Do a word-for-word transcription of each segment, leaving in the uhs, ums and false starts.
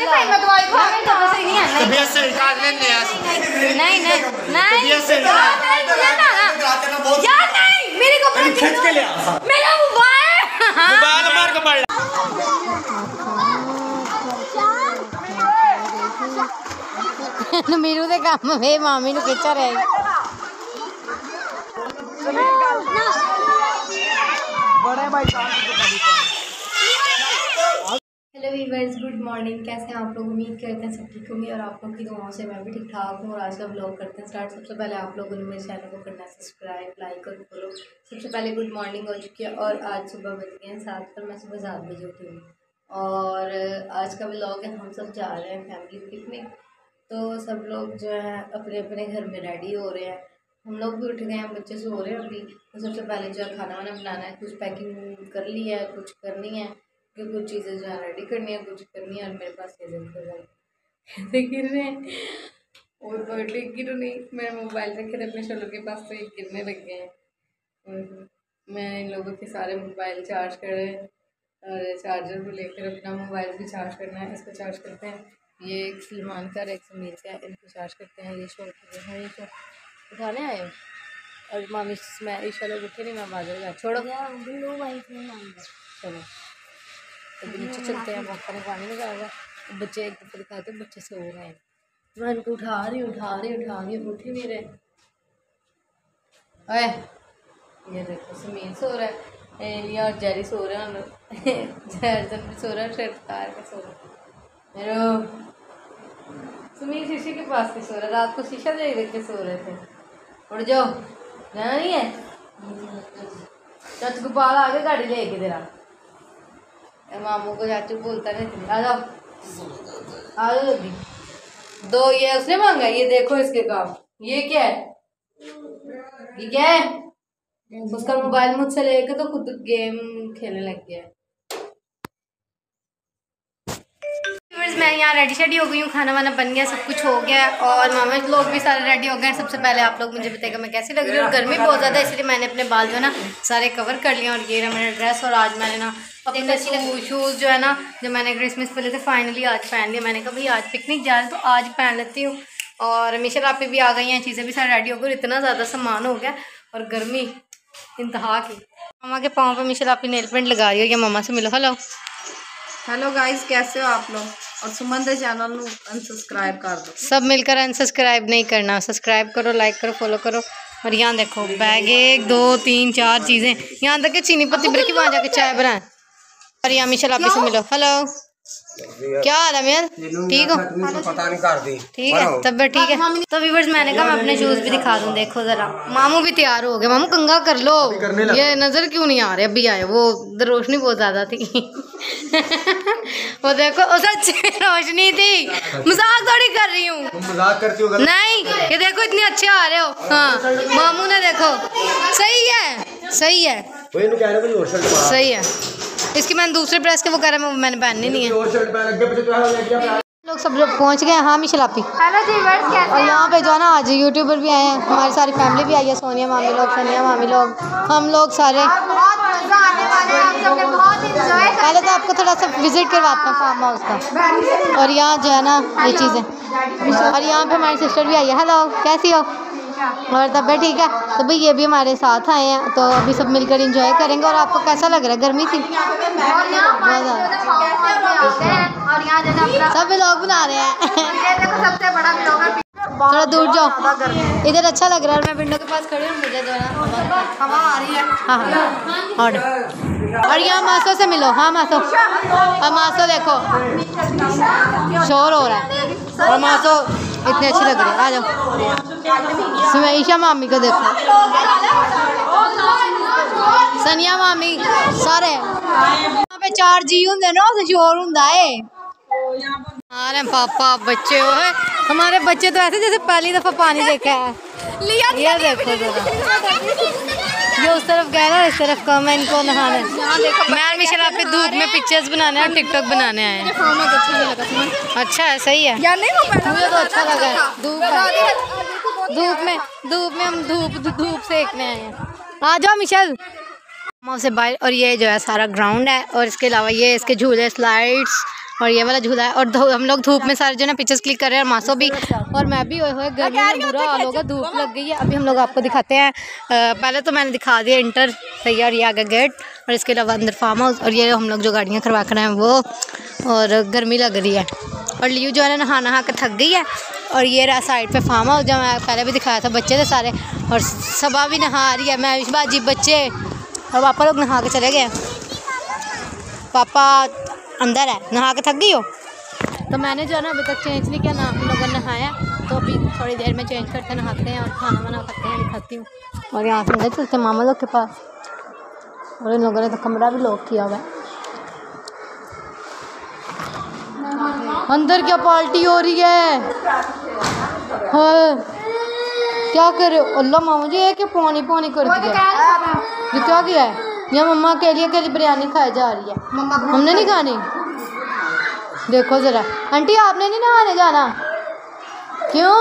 नहीं सही मैं दवाई खा के तो सही नहीं है तबीयत से निकाल लेने यार नहीं नहीं नहीं तबीयत से यार नहीं मेरे कपड़े खींच के ले आ मेरा मोबाइल मोबाइल मार के पड़ मीरू दे काम में मामी नु खिचा रहे बड़े भाई हेलो वीवर्स, गुड मॉर्निंग। कैसे हैं आप लोग? उम्मीद करते हैं सब ठीक होंगे और आप लोग की दुआओं से मैं भी ठीक ठाक हूँ। और आज का व्लॉग करते हैं स्टार्ट। सबसे पहले आप लोगों ने मेरे चैनल को करना है सब्सक्राइब, लाइक और फॉलो। सबसे पहले गुड मॉर्निंग हो चुकी है और आज सुबह बज गए हैं सात पर। मैं सुबह सात बजे उठी हूँ और आज का व्लॉग है हम सब जा रहे हैं फैमिली पिकनिक। तो सब लोग जो है अपने अपने घर में रेडी हो रहे हैं। हम लोग भी उठ गए हैं, बच्चे सो रहे हैं अभी। तो सबसे पहले जो है खाना वाना बनाना है, कुछ पैकिंग कर ली है, कुछ करनी है कि कुछ चीज़ें जो है रेडी करनी है, कुछ करनी है। और मेरे पास ये देखो गिर रहे हैं और बर्थडे गिरो नहीं। मैं मोबाइल रखे थे अपने शोलों के पास तो ये गिरने लग गए हैं। और मैं इन लोगों के सारे मोबाइल चार्ज कर रहे हैं और चार्जर को लेकर अपना मोबाइल भी चार्ज करना है। इसको चार्ज करते हैं। ये एक सलमान का एक समीर का, इनको चार्ज करते हैं। ये शो हैं, ये शो उठाने आए हो और मामी मैं ईशा लोग उठे नहीं, मैं बाजार जा छोड़ो चलो तो नीचे चलते हैं। पापा ने पानी लगाया, बच्चे एक दफे दिखाते बच्चे सो रहे हैं। मैं इनको उठा रही उठा रही उठा रही उठ ही नहीं रहे। अरे ये देखो समीर सो रहा है, एलिया और जेरी सो रहे हैं, जर्जन भी सो रहा है, शर्ट तार के सो रहा है। मेरे समीर शीशे के पास भी सो रहा है, रात को शीशा देख देख के सो रहे थे। उठ जाओ, जाना नहीं है। चाचू गोपाल आगे गाड़ी लेके तेरा मामू को चाचू बोलता नहीं। आ जाओ आ जाओ जल्दी। दो ये उसने मांगा, ये देखो इसके काम। ये क्या है? ये क्या है? उसका मोबाइल मुझसे लेके तो खुद गेम खेलने लग गया। मैं यहाँ रेडी शेडी हो गई हूँ, खाना वाना बन गया, सब कुछ हो गया और मामा लोग भी सारे रेडी हो गए। सबसे पहले आप लोग मुझे बताइएगा मैं कैसी लग रही हूँ। गर्मी बहुत ज़्यादा है इसलिए मैंने अपने बाल जो है ना सारे कवर कर लिए। और ये रहा मेरा ड्रेस। और आज मैंने ना अपने शूज़ जो है ना जो मैंने क्रिसमस पे लिए थे फाइनली आज पहन लिया। मैंने कहा भाई आज पिकनिक जा रहे हैं तो आज पहन लेती हूँ। और मिशेल आप भी आ गई हैं, चीज़ें भी सारी रेडी हो गई। इतना ज़्यादा सामान हो गया और गर्मी इंतहा की। मामा के पाँव पर मिशेल आप नेल पेंट लगा रही हो। या मामा से मिलो। हेलो हेलो गाइस, कैसे हो आप लोग? और सुमन दे चैनल को अनसब्सक्राइब कर दो। सब मिलकर अनसब्सक्राइब नहीं करना, सब्सक्राइब करो, लाइक करो, फॉलो करो। और यहाँ देखो बैग एक दो तीन चार चीज़ें, यहाँ तक कि चीनी पत्ती भर की वहाँ जाके चाय बनाए। और यहाँ मिशेल आप से मिलो। हेलो क्या हाल है मेर? ठीक हो? पता नहीं कर दी ठीक है, तबियत ठीक है। तो व्यूअर्स मैंने कहा मैं अपने शूज़ भी दिखा दूँ। देखो ज़रा मामू भी तैयार हो गए। मामू कंगा कर लो, ये नज़र क्यों नहीं आ रहे? अभी आए वो, रोशनी बहुत ज़्यादा थी। वो देखो उस अच्छी रोशनी थी। मजाक थोड़ी कर रही हूँ, मजाक करती हो नहीं। ये देखो इतने अच्छे आ रहे हो। हाँ मामू ने देखो, सही है सही है सही है। इसकी मैंने दूसरे प्रेस के वो कह रहा है मैंने पहननी नहीं है। लोग सब लोग पहुंच गए हैं। हाँ मिशेलापी और यहाँ पे जो है ना आज यूट्यूबर भी आए हैं, हमारी सारी फैमिली भी आई है। सोनिया मामी लोग, सनिया मामी लोग, हम लोग सारे। पहले तो आपको थोड़ा सा विजिट करवाते हैं फार्म हाउस का। और यहाँ जो है ना ये चीज़ें। और यहाँ पे हमारी सिस्टर भी आई है। हेलो कैसी हो? और तबियत ठीक है? तो भाई ये भी हमारे साथ आए हैं तो अभी सब मिलकर एंजॉय करेंगे। और आपको कैसा लग रहा है? गर्मी थी सब लोग बना रहे हैं। थोड़ा दूर जाओ, इधर अच्छा लग रहा है। मैं विंडो के पास खड़ी हूँ, मुझे जो है हवा आ रही है। हाँ हाँ और और यहाँ मासो से मिलो। हाँ मासो, और मासो देखो शोर हो रहा है। और मासो इतनी अच्छी लग रही है। आ जाओ ईशा मामी को देखो, सनिया मामी सारे। यहाँ पे चार जी होंगे ना, शोर होंगे है। अरे पापा बच्चे हो हमारे बच्चे तो ऐसे जैसे पहली दफा पानी देखा है। ये देखो जरा, ये उस तरफ गए ना इस तरफ का। मैं इनको नहाने, मैं मिशेल आप पे धूप में पिक्चर्स बनाने और टिकटॉक बनाने आए हैं। अच्छा है, सही है। मुझे तो अच्छा लगा है। धूप धूप में धूप में हम धूप धूप सेकने आए हैं। आ जाओ मिशेल से बाहर। और ये जो है सारा ग्राउंड है और इसके अलावा ये इसके झूले, स्लाइड्स और ये वाला झूला है। और हम लोग धूप में सारे जो ना पिक्चर्स क्लिक कर रहे हैं, मासो भी और मैं भी। हुए गर्मी में बुरा हाल होगा, धूप लग गई है। अभी हम लोग आपको दिखाते हैं। आ, पहले तो मैंने दिखा दिया इंटर तैयार, ये आगे गेट, और इसके अलावा अंदर फार्म हाउस। और ये हम लोग जो गाड़ियाँ करवा कर हैं वो, और गर्मी लग रही है। और लियू जो है ना नहा नहा के थक गई है। और ये रहा साइड पे फार्म हाउस, जो मैं पहले भी दिखाया था, बच्चे थे सारे। और सबा भी नहा रही है, मैं विशबाजी बच्चे और पापा लोग नहा के चले गए। पापा अंदर है, नहा के थक गई हो। तो मैंने जो है ना अभी तक चेंज नहीं किया ना, हम लोगों ने नहाया। तो अभी थोड़ी देर में चेंज करते नहाते हैं और खाना वाना खाते हैं, दिखाती हूँ। और यहाँ से चलते मामा लोग के पास। और इन लोगों ने तो कमरा भी लॉक किया हुआ है। अंदर क्या पार्टी हो रही है? हाँ क्या कर रहे हो? अल्लाह मामा जी ये क्या पानी पानी कर दिया, ये क्या किया है? यहाँ मम्मा के लिए के लिए बिरयानी खाई जा रही है, हमने नहीं खानी। देखो ज़रा आंटी, आपने नहीं नहाने जाना क्यों?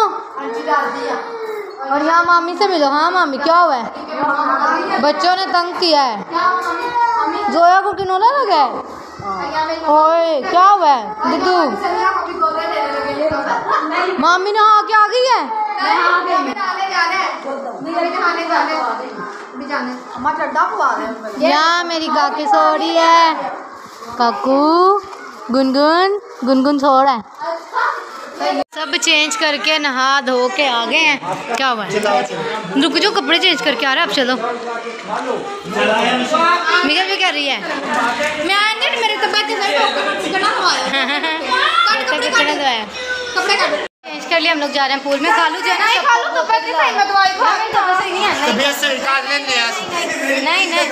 और यहाँ मामी से मिलो। हाँ मामी क्या हुआ है? बच्चों ने तंग किया है। जोया को किनोला लगा है? ओए क्या हुआ है दुद्धू? मामी नहा के आ गई है। यहाँ मेरी काकी सो रही है। काकू गुनगुन गुनगुन सो रहा है। सब चेंज करके नहा धो के आ गए हैं। क्या हुआ है? रुक जो, कपड़े चेंज करके आ रहे हैं। अब चलो। मिगल भी कर रही है। मैं मेरे चेंज कर लिया, हम लोग जा रहे हैं पूल में। खालू जो है ना नहीं नहीं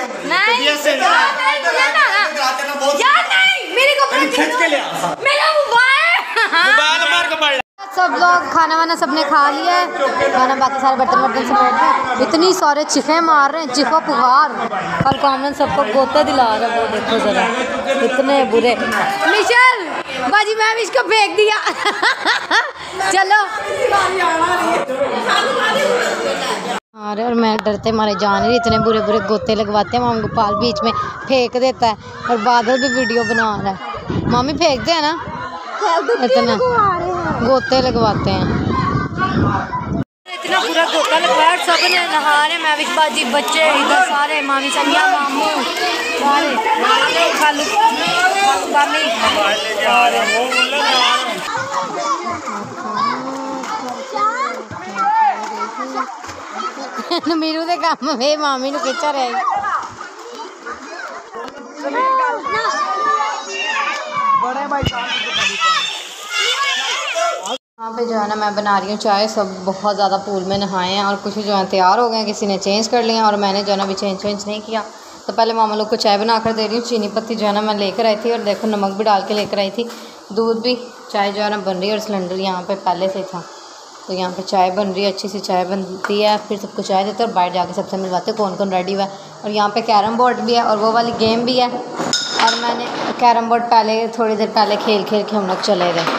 सब लोग खाना वाना सबने खा लिया है। खाना बाकी सारे बर्तन वर्तन से बैठ गए। इतनी सारे चिखे मार रहे हैं, चिखो पुकार। कल कामन सबको गोता दिला रहा है, वो देखो जरा इतने बुरे। मिशेल बाजी मैं भी इसको फेंक दिया। चलो। अरे और मैं डरते मारे जान रही, इतने बुरे बुरे गोते लगवाते हैं। माम गोपाल बीच में फेंक देता है और बादल भी वीडियो बना रहा है। मामी फेंकते हैं ना, इतना गोते लगवाते हैं। इतना पूरा गोता लगवाया, सब ने नहा रहे। मैं विशबाजी बच्चे इधर सारे, मामी संज्ञा मामू सारे खालू मामी। मीरू दे काम में मामी नू खिंचा रहे। यहाँ पे जो है ना मैं बना रही हूँ चाय। सब बहुत ज़्यादा पूल में नहाए हैं और कुछ जो है तैयार हो गए हैं, किसी ने चेंज कर लिया और मैंने जो है ना अभी चेंज चेंज नहीं किया। तो पहले मामा लोग को चाय बना कर दे रही हूँ। चीनी पत्ती जो है ना मैं लेकर आई थी और देखो नमक भी डाल के लेकर आई थी। दूध भी, चाय जो है ना बन रही है और सिलेंडर यहाँ पे पहले से था। तो यहाँ पे चाय बन रही है, अच्छी सी चाय बनती है। फिर सबको चाय देते और बाहर जाके सबसे मिलवाते कौन कौन रेडी हुआ है। और यहाँ पे कैरम बोर्ड भी है और वो वाली गेम भी है। और मैंने कैरम बोर्ड पहले थोड़ी देर पहले खेल खेल के हम लोग चले गए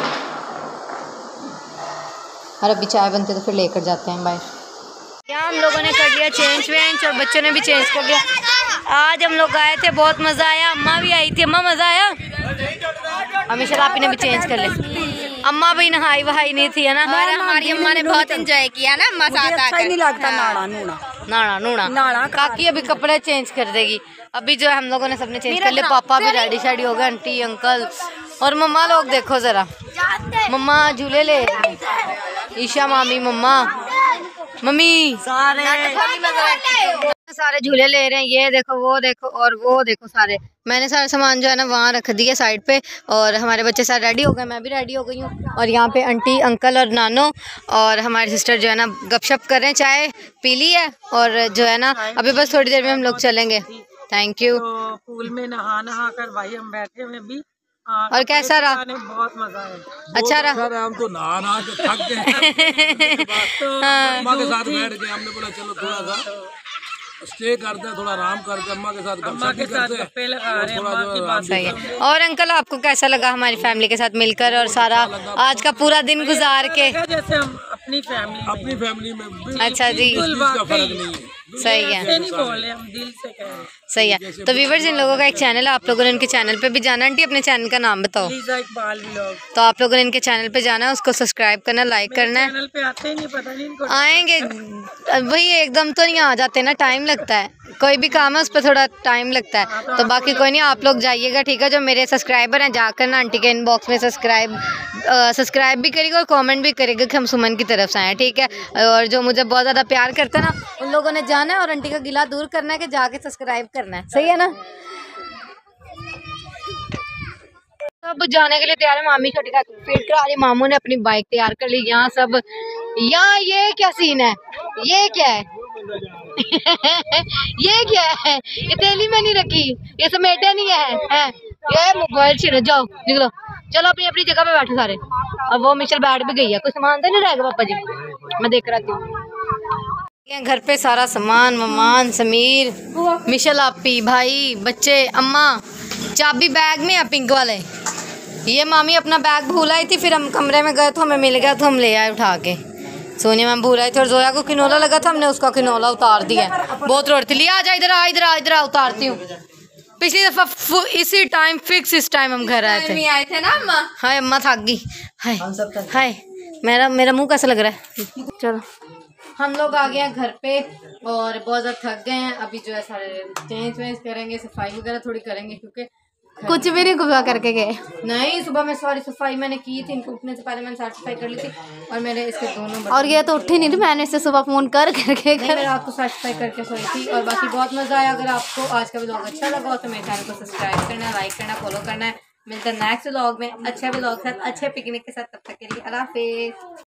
और अभी चाय बनती है तो फिर लेकर जाते हैं बाहर। यहाँ हम लोगों ने कर लिया चेंज वेंज और बच्चों ने भी चेंज कर लिया। आज हम लोग आए थे, बहुत मज़ा आया। अम्मा भी आई थी। अम्मा मज़ा आया? हमेशा आपी ने भी चेंज कर लिया। अम्मा भी नहाई वहाई नहीं थी है ना? हमारी अम्मा ने बहुत एंजॉय किया ना। मजा आता है, नहीं लगता नाड़ा नूना नाड़ा नूना नाड़ा। काकी अभी कपड़े चेंज कर देगी। अभी जो है हम लोगों ने सबने चेंज कर लिया। पापा भी रेडी शेडी हो गए, आंटी अंकल और मम्मा लोग। देखो जरा मम्मा झूले ले, ईशा मामी मम्मा मम्मी सारे सारे झूले ले रहे हैं। ये देखो वो देखो और वो देखो सारे। मैंने सारा सामान जो है ना वहाँ रख दिया साइड पे और हमारे बच्चे सारे रेडी हो गए, मैं भी रेडी हो गई हूँ। और यहाँ पे आंटी अंकल और नानो और हमारे सिस्टर जो है ना गपशप कर रहे हैं। चाय पी ली है और जो है ना अभी बस थोड़ी देर में हम लोग चलेंगे। Thank you. तो पूल में नहा नहा कर भाई हम बैठे हुए भी। और कैसा रहा? बहुत मजा है। अच्छा रहा। हम तो नहा नहा के थक गए तो अम्मा के साथ बैठ गए। हमने बोला चलो थोड़ा सा स्टे करते हैं, थोड़ा आराम करके अम्मा के साथ अम्मा के साथ गप्पे लगा रहे हैं। अम्मा की बात सही है। और अंकल आपको कैसा लगा हमारी फैमिली के साथ मिलकर और सारा आज का पूरा दिन गुजार के? जैसे हम अपनी फैमिली में अपनी फैमिली में बिल्कुल अच्छा जी, बिल्कुल इसका फर्क वाकई नहीं है। सही है, ऐसे नहीं बोल रहे, हम दिल से कह रहे हैं। सही है। तो व्यूवर्स, इन लोगों का एक चैनल है, आप लोगों ने इनके चैनल पे भी जाना। आंटी अपने चैनल का नाम बताओ। लीजा इकबाल व्लॉग। तो आप लोगों ने इनके चैनल पे जाना है, उसको सब्सक्राइब करना, लाइक करना है। चैनल पे आते ही नहीं, पता नहीं इनको। आएंगे वही, एकदम तो नहीं आ जाते ना, टाइम लगता है, कोई भी काम है उस पर थोड़ा टाइम लगता है। तो बाकी कोई नहीं, आप लोग जाइएगा, ठीक है। जो मेरे सब्सक्राइबर हैं, जाकर ना आंटी के इनबॉक्स में सब्सक्राइब सब्सक्राइब भी करेगा और कमेंट भी करेगा कि हम सुमन की तरफ से आए, ठीक है। और जो मुझे बहुत ज़्यादा प्यार करते हैं ना, उन लोगों ने जाना है और आंटी का गिला दूर करना है कि जाके सब्सक्राइब करना है, सही है ना। सब जाने के लिए तैयार है। मामी छोटी का फिट करा रही, मामू ने अपनी बाइक तैयार कर ली। यहाँ सब, यहाँ ये क्या सीन है, ये क्या है ये क्या है, ये थैली में नहीं रखी, ये समेटे नहीं है, है? ये मोबाइल छीनो, जाओ निकलो, चलो अपनी अपनी जगह पे बैठो सारे। अब वो मिशल बैठ भी गई है, कुछ सामान तो नहीं रहेगा पापा जी, मैं देख रहा हूँ घर पे सारा सामान वमान, समीर, मिशल, आपी, भाई, बच्चे, अम्मा। चाबी बैग में है पिंक वाले। ये मामी अपना बैग भूल आई थी, फिर हम कमरे में गए तो हमें मिल गया तो हम ले आए उठा के। सोनिया मैम भूल आई थी और जोया को किनोला लगा था, हमने उसका किनोला उतार दिया। बहुत रोती, लिया आ जा इधर आ, इधर आ, इधर आ, उतारती हूँ। पिछली दफा इसी टाइम फिक्स इस टाइम हम घर आए थे आए थे ना अम्मा। हाय अम्मा थक गई, हाय हाय, मेरा मेरा मुंह कैसा लग रहा है। चलो हम लोग आ गए हैं घर पे और बहुत ज़्यादा थक गए हैं। अभी जो है सारे चेंज वेंज करेंगे, सफाई वगैरह थोड़ी करेंगे, क्योंकि कुछ भी नहीं गुबा करके गए। नहीं, सुबह में सारी सफाई मैंने की थी, इनको उठने से पहले मैंने सारी सफाई कर ली थी। और मेरे इसके दोनों और ये तो उठी नहीं थी, मैंने इससे सुबह फोन कर करके नहीं, मैं रात को सारी सफाई करके सोई थी। और बाकी बहुत मज़ा आया। अगर आपको आज का व्लॉग अच्छा लगा हो तो मेरे चैनल को सब्सक्राइब करना है, लाइक करना, फॉलो करना है। मिलता है नेक्स्ट व्लॉग में अच्छे व्लॉग के साथ, अच्छे पिकनिक के साथ। तब तक के लिए अल्लाह हाफिज़।